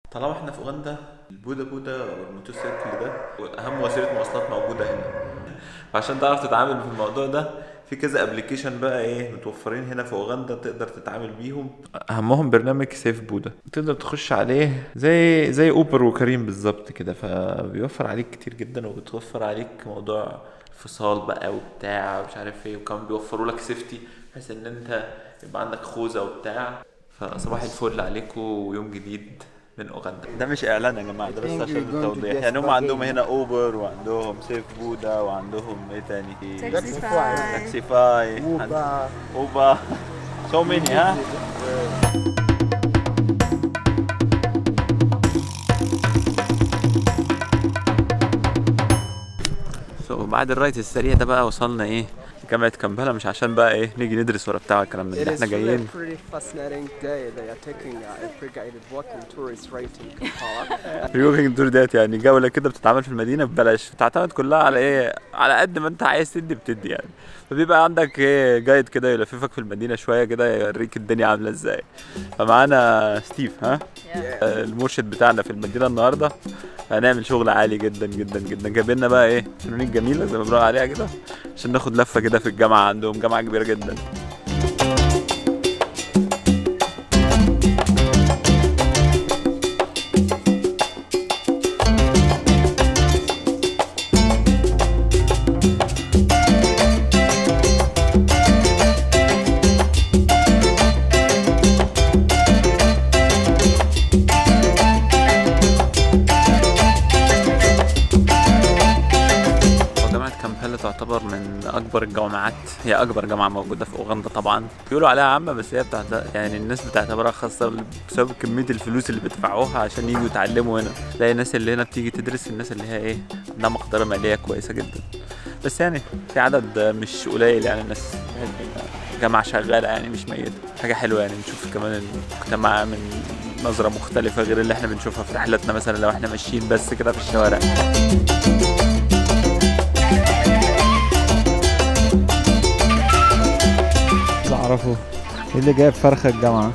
طالما احنا في اوغندا، البودا بودا والموتوسيكل ده اهم وسيله مواصلات موجوده هنا. عشان تعرف تتعامل في الموضوع ده، في كذا ابلكيشن بقى متوفرين هنا في اوغندا تقدر تتعامل بيهم. اهمهم برنامج سيف بودا، تقدر تخش عليه زي اوبر وكريم بالظبط كده، فبيوفر عليك كتير جدا، وبتوفر عليك موضوع فصال بقى وبتاع مش عارف ايه، وكمان بيوفروا لك سيفتي بحيث ان انت يبقى عندك خوذه وبتاع. فصباح الفل عليكم ويوم جديد من اوغندا. ده مش اعلان يا جماعه، ده بس عشان التوضيح. يعني هم عندهم هنا اوبر وعندهم سيف بودا وعندهم ايه تاني، تاكسيفاي، اوبا، سو ميني ها. بعد الرايت السريع ده بقى وصلنا جامعة كامبالا، مش عشان بقى نيجي ندرس ولا بتاع الكلام ده، احنا جايين الووكينج تور ديت، يعني جولة كده بتتعمل في المدينة ببلاش، بتعتمد كلها على على قد ما انت عايز تدي بتدي يعني. فبيبقى عندك جايد كده يلففك في المدينة شوية كده، يوريك الدنيا عاملة ازاي. فمعانا ستيف المرشد بتاعنا في المدينة النهاردة. هنعمل شغل عالي جدا جدا جدا. جايب لنا بقى فنون الجميلة زي ما بنقول عليها كده، عشان ناخد لفة كده في الجامعة. عندهم جامعة كبيرة جدا. تعتبر من اكبر الجامعات، هي اكبر جامعه موجوده في اوغندا طبعا. بيقولوا عليها عامه بس هي يعني الناس بتعتبرها خاصه بسبب كميه الفلوس اللي بيدفعوها عشان يجوا يتعلموا هنا. تلاقي الناس اللي هنا بتيجي تدرس، الناس اللي هي عندها مقدره ماليه كويسه جدا. بس يعني في عدد مش قليل، يعني الناس جامعه شغاله يعني مش ميته. حاجه حلوه يعني نشوف كمان المجتمع من نظره مختلفه غير اللي احنا بنشوفها في رحلاتنا، مثلا لو احنا ماشيين بس كده في الشوارع. اعرفه ايه اللي جايب فرخه الجامعه؟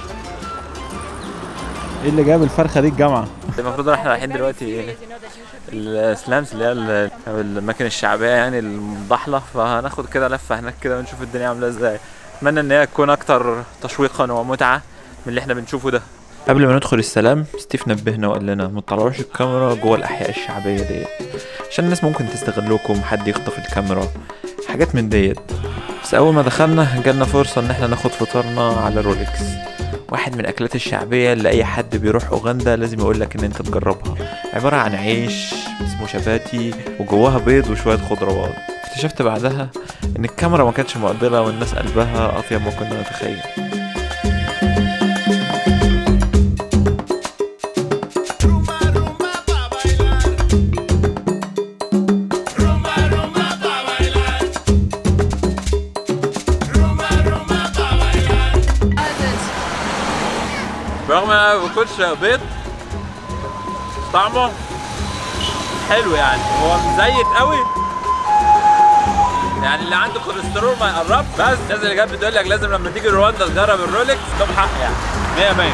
ايه اللي جايب الفرخه دي الجامعه؟ المفروض احنا رايحين دلوقتي السلامس اللي هي الاماكن الشعبيه يعني المضحله، فهناخد كده لفه هناك كده ونشوف الدنيا عامله ازاي. اتمنى ان هي تكون اكتر تشويقا ومتعه من اللي احنا بنشوفه ده. قبل ما ندخل السلام، ستيف نبهنا وقال لنا ما تطلعوش الكاميرا جوه الاحياء الشعبيه ديت، عشان الناس ممكن تستغلكم، حد يخطف الكاميرا، حاجات من ديت. بس اول ما دخلنا جالنا فرصه ان احنا ناخد فطارنا على رولكس، واحد من الاكلات الشعبيه اللي اي حد بيروح اوغندا لازم يقولك ان انت تجربها. عباره عن عيش اسمه شباتي وجواها بيض وشويه خضروات. اكتشفت بعدها ان الكاميرا ما كانتش مقدره والناس قلبها اطيب ما كنا نتخيل. رغم انا ما باكلش بيض، طعمه حلو يعني، هو مزيت قوي يعني اللي عنده كوليسترول ما يقربش. بس الناس اللي جت بتقول لك لازم لما تيجي رواندا تجرب الرولكس، طب حق يعني 100 100.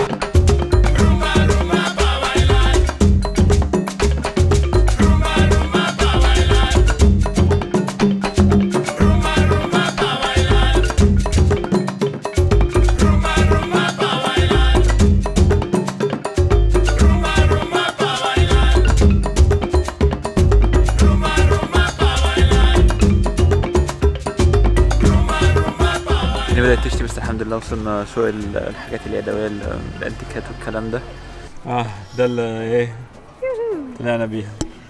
بدأت تشتي بس الحمد لله وصلنا سوق الحاجات اليدوية، الانتيكات والكلام ده. ده اللي طلعنا بيها.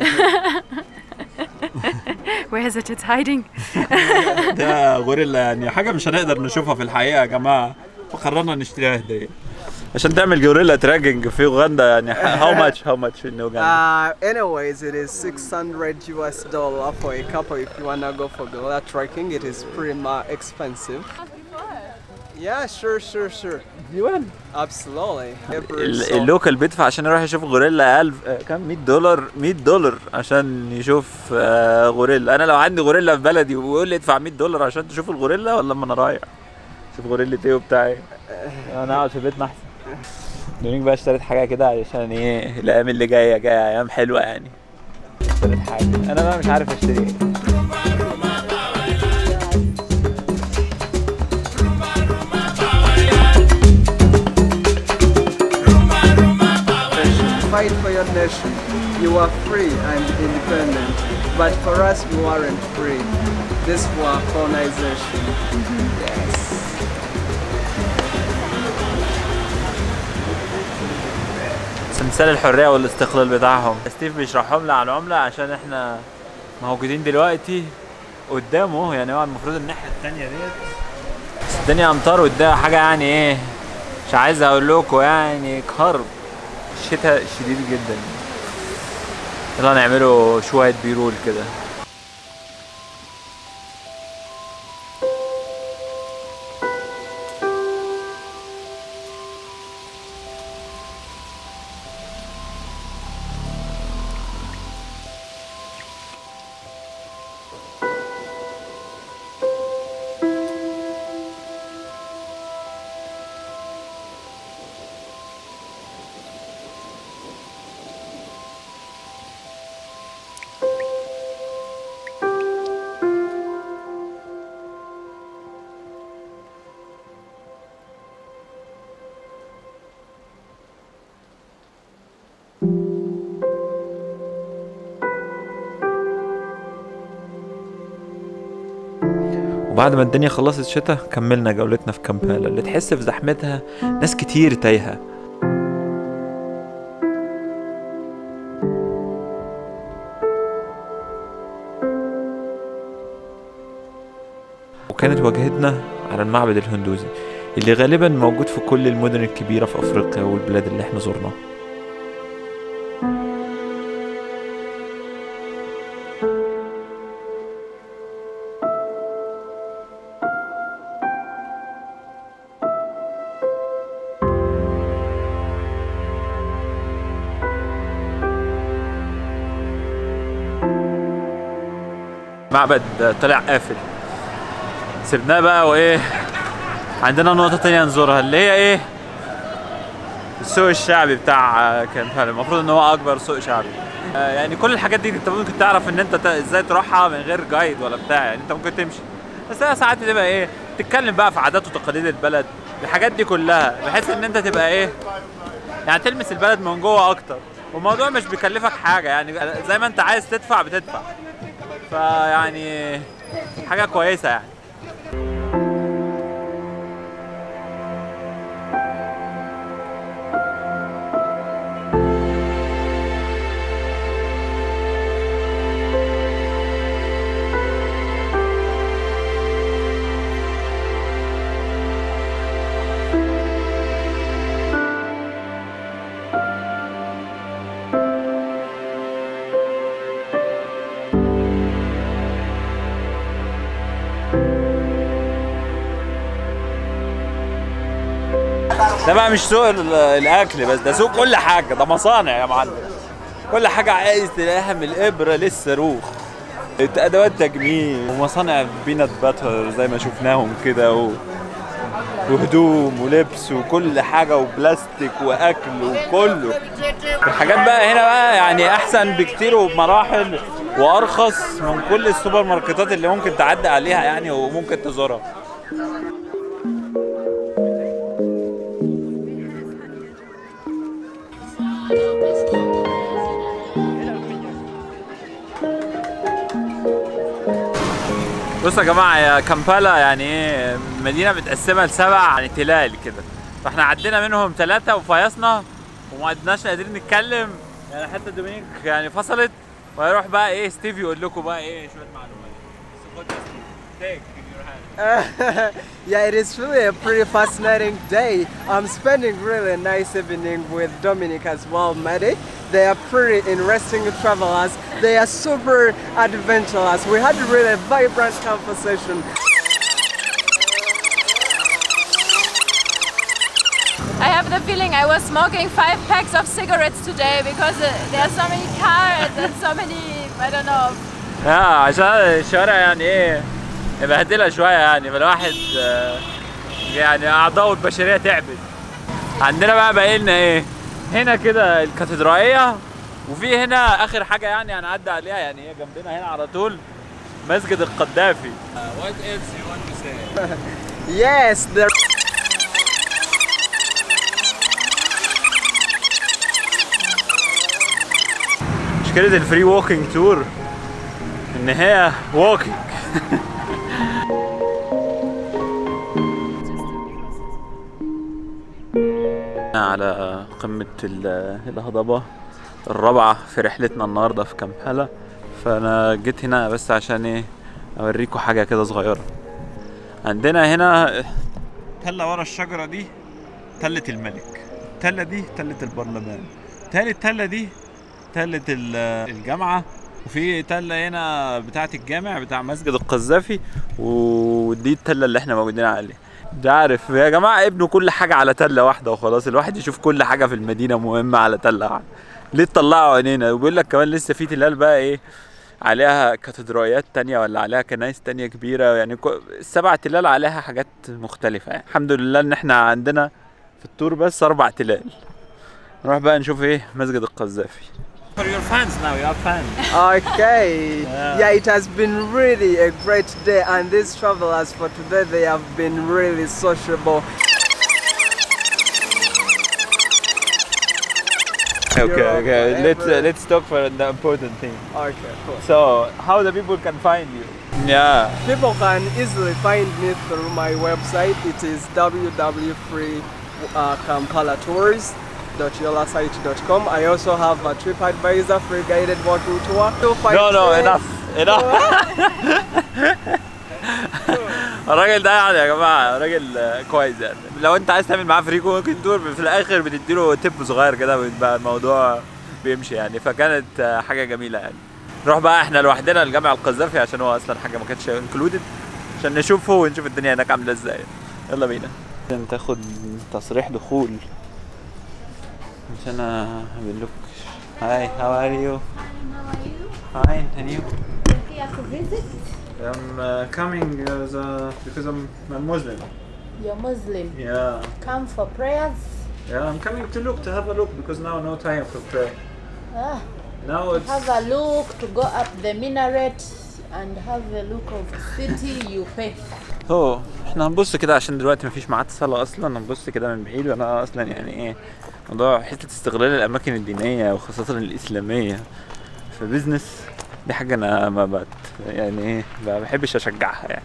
Where is it? It's hiding. ده غوريلا، يعني حاجة مش هنقدر نشوفها في الحقيقة يا جماعة، فقررنا نشتريها هدية عشان تعمل غوريلا تراجنج في اوغندا. يعني how much in Uganda? Anyways, it is $600 for a couple. If you wanna go for gorilla trekking, it is pretty much expensive. Yeah, sure. You win. Absolutely. اللوكال بيدفع عشان يروح يشوف غوريلا 1000 كام $100 عشان يشوف غوريلا. انا لو عندي غوريلا في بلدي ويقول لي ادفع $100 عشان تشوف الغوريلا، ولا لما انا رايح شوف غوريلا ايه وبتاع ايه، انا اقعد في بيتنا احسن. دونيك بقى اشتريت حاجه كده علشان ايه الايام اللي جايه ايام حلوه يعني. اشتريت حاجه انا بقى مش عارف اشتري ايه. Fight for your nation. You are free and independent, but for us you aren't free. This was colonization. Yes. تمثال الحريه والاستقلال بتاعهم. ستيف بيشرحهم لي على العمله عشان احنا موجودين دلوقتي قدامه، يعني هو المفروض الناحيه الثانيه ديت، بس الدنيا امطار قدام حاجه يعني ايه مش عايز اقول لكم يعني كرب، الشتاء شديد جدا. يلا نعمله شويه بيرول كده. وبعد ما الدنيا خلصت شتاء كملنا جولتنا في كامبالا اللي تحس في زحمتها ناس كتير تايهة. وكانت وجهتنا على المعبد الهندوسي اللي غالبا موجود في كل المدن الكبيرة في أفريقيا والبلاد اللي احنا زرناها. معبد طلع قافل، سيبناه بقى وايه عندنا نقطة تانية نزورها اللي هي ايه السوق الشعبي بتاع كامبالا. المفروض ان هو اكبر سوق شعبي. يعني كل الحاجات دي انت ممكن تعرف ان انت ازاي تروحها من غير جايد ولا بتاع، يعني انت ممكن تمشي، بس هي ساعات بتبقى ايه تتكلم بقى في عادات وتقاليد البلد، الحاجات دي كلها بحيث ان انت تبقى ايه يعني تلمس البلد من جوه اكتر، والموضوع مش بيكلفك حاجة، يعني زي ما انت عايز تدفع بتدفع، فيعني حاجة كويسة يعني. ده بقى مش سوق الاكل بس، ده سوق كل حاجه، ده مصانع يا معلم، كل حاجه عايز تلاقيها من الابره للصاروخ، ادوات تجميل ومصانع بينات باتر زي ما شفناهم كده وهدوم ولبس وكل حاجه وبلاستيك واكل وكله. الحاجات بقى هنا بقى يعني احسن بكتير وبمراحل وارخص من كل السوبر ماركتات اللي ممكن تعدي عليها يعني وممكن تزورها. بصوا يا جماعه، يا كامبالا يعني ايه مدينه متقسمه ل7 يعني تلال كده، فاحنا عدينا منهم 3 وفيصنا وما عدناش قادرين نتكلم، يعني حتى دومينيك يعني فصلت، وهيروح بقى ايه ستيف يقول لكم بقى ايه شويه معلومات. بس خد يا ستيف تيك in your hand. Yeah, it is really a pretty fascinating day. I'm spending really a nice evening with Dominic as well, Maddie. They are pretty interesting travelers. They are super adventurous. We had a really vibrant conversation. I have the feeling I was smoking 5 packs of cigarettes today because there are so many cars and so many, I don't know. عشان الشوارع يعني ايه مبهدله شويه يعني، فالواحد يعني اعضائه البشريه تعبت. عندنا بقى باقي لنا ايه؟ هنا كده الكاتدرائية، وفي هنا اخر حاجة يعني هنعدي عليها، يعني هي جنبنا هنا على طول مسجد القذافي. What else you want to say? Yes, there. مشكلة الفري ووكينج تور ان هي ووكينج. على قمة الهضبة الرابعة في رحلتنا النهاردة في كامبالا، فأنا جيت هنا بس عشان ايه أوريكم حاجة كده صغيرة. عندنا هنا تلة ورا الشجرة دي تلة الملك، التلة دي تلة البرلمان، التلة دي تلة الجامعة، وفي تلة هنا بتاعة الجامع بتاع مسجد القذافي، ودي التلة اللي احنا موجودين عليها. ده عارف يا جماعة ابنوا كل حاجة على تلة واحدة وخلاص، الواحد يشوف كل حاجة في المدينة مهمة على تلة واحدة. ليه تطلعوا عينينا؟ وبيقول لك كمان لسه في تلال بقى ايه عليها كاتدرائيات تانية ولا عليها كنايس تانية كبيرة، يعني السبع تلال عليها حاجات مختلفة يعني. الحمد لله ان احنا عندنا في التور بس 4 تلال. نروح بقى نشوف ايه مسجد القذافي. For your fans now, you have fans. Okay. Yeah, it has been really a great day, and these travelers for today, they have been really sociable. Okay. Let's talk for the important thing. Okay, cool. So, how the people can find you? Yeah. People can easily find me through my website. It is www.kampalatours.yolasite.com. I also have a TripAdvisor free guided walking tour. No, enough. الراجل ده يعني يا جماعه راجل كويس يعني. لو انت عايز تعمل معاه فريق ممكن تور في الاخر بتديله تip صغير كده ويبقى الموضوع بيمشي يعني، فكانت حاجه جميله يعني. نروح بقى احنا لوحدنا لجامع القذافي عشان هو اصلا حاجه ما كانتش انكلودد، عشان نشوفه ونشوف الدنيا هناك عامله ازاي. يلا بينا عشان تاخد تصريح دخول عشان اعمل لك. هاي هاو ار يو؟ فاين and you? Here to visit? I'm coming because I'm Muslim. You're Muslim. Yeah. Come for prayers. Yeah, I'm coming to have a look because now no time for prayer. Ah, Now it's have a look to go up the minaret and have a look of the city you pay. احنا هنبص كده عشان دلوقتي مفيش ميعاد صلاة اصلا، هنبص كده من بعيد. وانا اصلا يعني ايه موضوع حتة استغلال الاماكن الدينية وخاصة الاسلامية في بيزنس دي حاجة انا ما يعني ايه ما بحبش اشجعها يعني.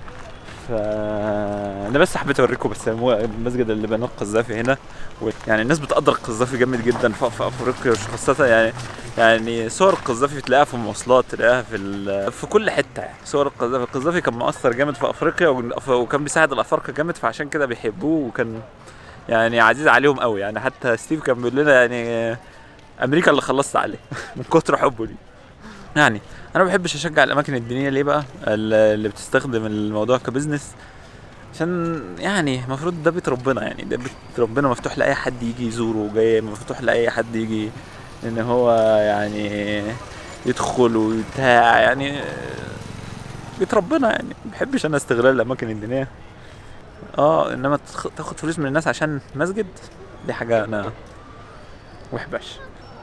انا بس حبيت اوريكم بس المسجد اللي بنوه القذافي هنا، يعني الناس بتقدر القذافي جامد جدا في افريقيا خاصة يعني صور القذافي تلاقيها في المواصلات، تلاقيها في كل حتة يعني. صور القذافي كان مؤثر جامد في افريقيا وكان بيساعد الافارقة جامد، فعشان كده بيحبوه وكان يعني عزيز عليهم قوي يعني. حتى ستيف كان بيقول لنا يعني امريكا اللي خلصت عليه من كتر حبه ليه يعني. انا ما بحبش اشجع الاماكن الدينيه ليه بقى اللي بتستخدم الموضوع كبزنس، عشان يعني المفروض ده بيت ربنا يعني، ده بيت ربنا مفتوح لاي حد يجي يزوره، جاي مفتوح لاي حد يجي ان هو يعني يدخل وبتاع يعني بيت ربنا يعني. ما بحبش انا استغلال الاماكن الدينيه انما تاخد فلوس من الناس عشان مسجد، دي حاجه انا ما بحبهاش.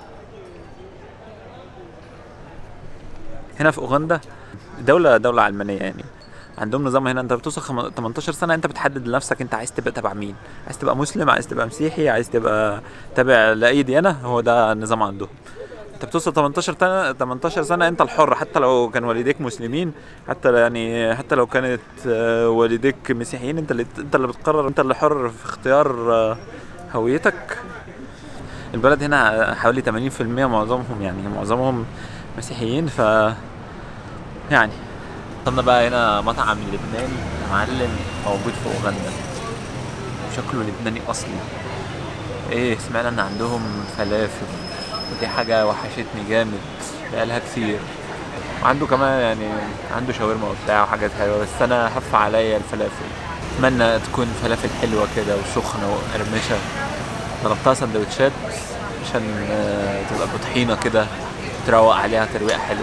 هنا في اوغندا دولة علمانية يعني، عندهم نظام هنا انت بتوصل 18 سنة انت بتحدد لنفسك انت عايز تبقى تبع مين، عايز تبقى مسلم، عايز تبقى مسيحي، عايز تبقى تابع لأي ديانة، هو ده النظام عندهم. انت بتوصل 18 سنة انت الحر، حتى لو كان والديك مسلمين، حتى لو كانت والديك مسيحيين، انت اللي بتقرر، انت اللي حر في اختيار هويتك. البلد هنا حوالي 80% معظمهم مسيحيين، ف يعني وصلنا بقى هنا مطعم لبناني معلم موجود في اوغندا، شكله لبناني اصلي. سمعنا ان عندهم فلافل ودي حاجه وحشتني جامد بقالها كتير، وعنده كمان يعني عنده شاورما وبتاع وحاجات حلوه، بس انا هف عليا الفلافل. اتمنى تكون فلافل حلوه كده وسخنه وقرمشه. طلبتها سندوتشات عشان تبقى بطحينه كده تروق عليها ترويقه حلوه.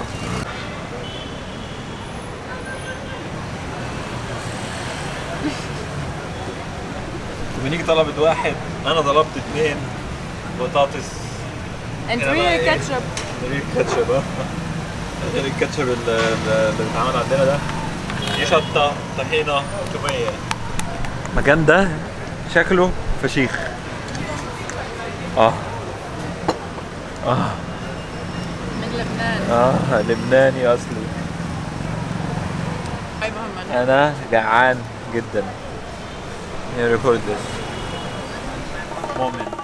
دومينيك طلبت واحد، انا طلبت 2 بطاطس. And هنا بقى real إيه؟ ketchup. غير الكاتشب غير الكاتشب اللي بيتعمل عندنا ده. دي شطة، طحينة، تومية. المكان ده شكله فشيخ. من لبنان. لبناني اصلي. Hi Muhammad. انا جعان جدا. record this moment.